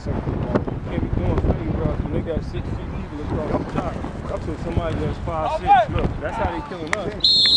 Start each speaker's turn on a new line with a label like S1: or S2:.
S1: Can't be doing fake routes when they got 6 feet eagle across the top. Up to somebody that's 5'6". Look, that's how they killing us.